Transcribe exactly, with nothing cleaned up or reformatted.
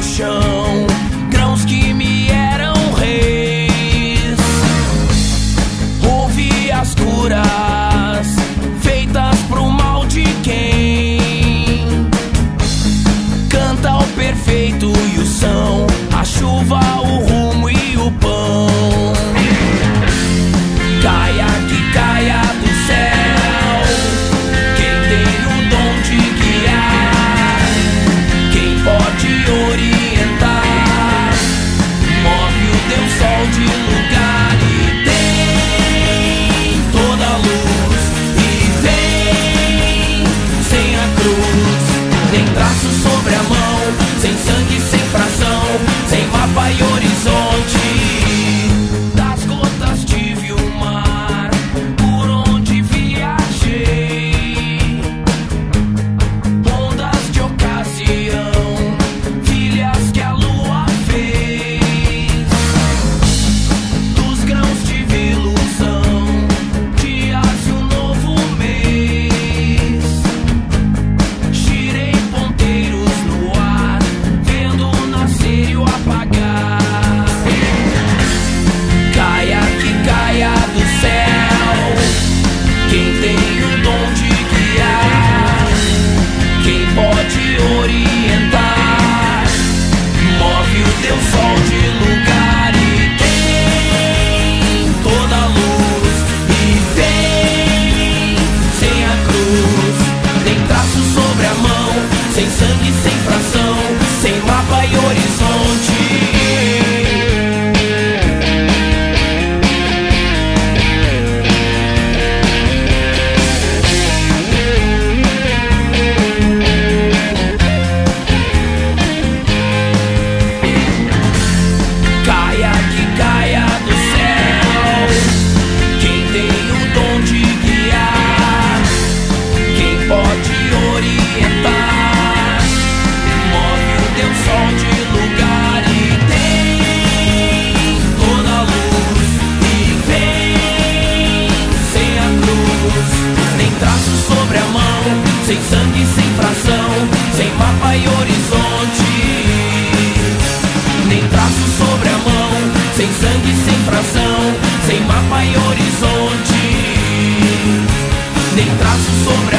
chão, grãos que me eram reis. Ouvi as curas feitas pro mal de quem canta o perfeito e o são, a chuva, o rumo e o pão. Caia que caia do céu quem tem o dom de guiar, quem pode orientar, move o Deus Sol de lugar e tem toda a luz e vem sem a cruz, nem traço sobre a mão, sem sangue, sem fração, sem mapa e horizonte. Das gotas tive o mar por onde viajei, ondas de ocasião, filhas que a lua fez. Dos grãos tive ilusão, dias e um novo mês. Girei ponteiros no ar, vendo o nascer e o apagar. Caia que caia do céu quem tem o dom de guiar, quem pode orientar, move o Deus Sol de lugar e tem toda a luz e vem sem a cruz, nem traço sobre a mão, sem sangue, sem fração, sem mapa e horizonte. Caia que caia do céu quem tem o dom de guiar, quem pode orientar, move o Deus Sol de lugar e tem toda a luz e vem sem a cruz, nem traço sobre a mão, sem sangue, sem fração, sem mapa e horizonte. Nem traço sobre a mão, sem sangue, sem fração, sem mapa e horizonte. Nem traço sobre